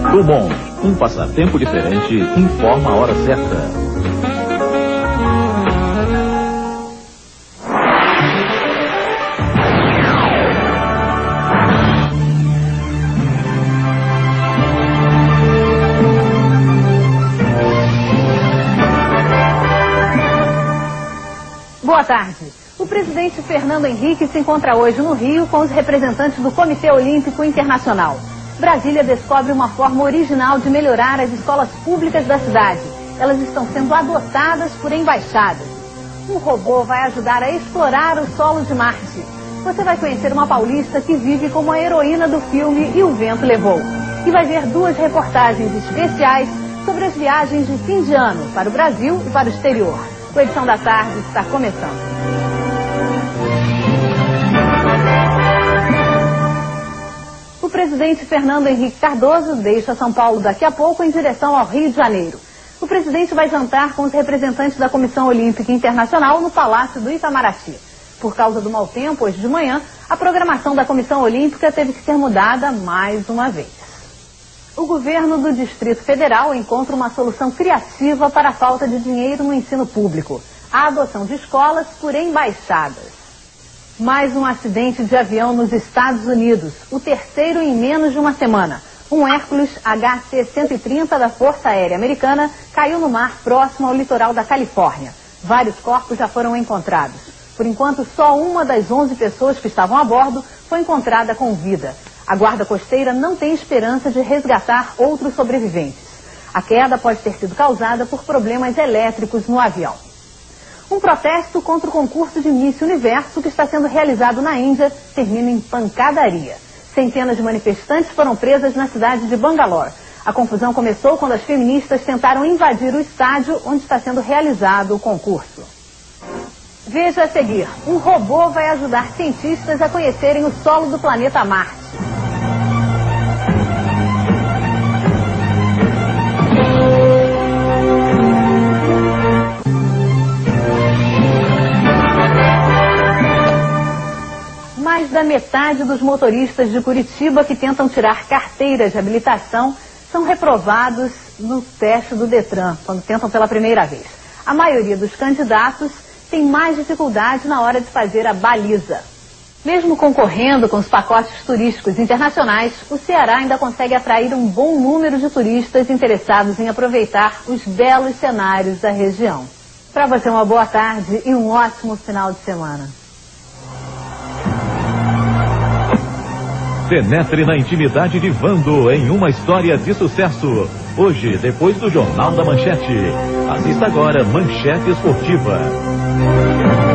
Drummond, um passatempo diferente, informa a hora certa. Boa tarde. O presidente Fernando Henrique se encontra hoje no Rio com os representantes do Comitê Olímpico Internacional. Brasília descobre uma forma original de melhorar as escolas públicas da cidade. Elas estão sendo adotadas por embaixadas. Um robô vai ajudar a explorar o solo de Marte. Você vai conhecer uma paulista que vive como a heroína do filme E o Vento Levou. E vai ver duas reportagens especiais sobre as viagens de fim de ano para o Brasil e para o exterior. A Edição da Tarde está começando. O presidente Fernando Henrique Cardoso deixa São Paulo daqui a pouco em direção ao Rio de Janeiro. O presidente vai jantar com os representantes da Comissão Olímpica Internacional no Palácio do Itamaraty. Por causa do mau tempo, hoje de manhã, a programação da Comissão Olímpica teve que ser mudada mais uma vez. O governo do Distrito Federal encontra uma solução criativa para a falta de dinheiro no ensino público: a adoção de escolas por embaixadas. Mais um acidente de avião nos Estados Unidos, o terceiro em menos de uma semana. Um Hércules HC-130 da Força Aérea Americana caiu no mar próximo ao litoral da Califórnia. Vários corpos já foram encontrados. Por enquanto, só uma das 11 pessoas que estavam a bordo foi encontrada com vida. A Guarda Costeira não tem esperança de resgatar outros sobreviventes. A queda pode ter sido causada por problemas elétricos no avião. Um protesto contra o concurso de Miss Universo que está sendo realizado na Índia termina em pancadaria. Centenas de manifestantes foram presas na cidade de Bangalore. A confusão começou quando as feministas tentaram invadir o estádio onde está sendo realizado o concurso. Veja a seguir: um robô vai ajudar cientistas a conhecerem o solo do planeta Marte. Mais da metade dos motoristas de Curitiba que tentam tirar carteiras de habilitação são reprovados no teste do Detran, quando tentam pela primeira vez. A maioria dos candidatos tem mais dificuldade na hora de fazer a baliza. Mesmo concorrendo com os pacotes turísticos internacionais, o Ceará ainda consegue atrair um bom número de turistas interessados em aproveitar os belos cenários da região. Para você, uma boa tarde e um ótimo final de semana. Penetre na intimidade de Vando em uma história de sucesso. Hoje, depois do Jornal da Manchete. Assista agora Manchete Esportiva.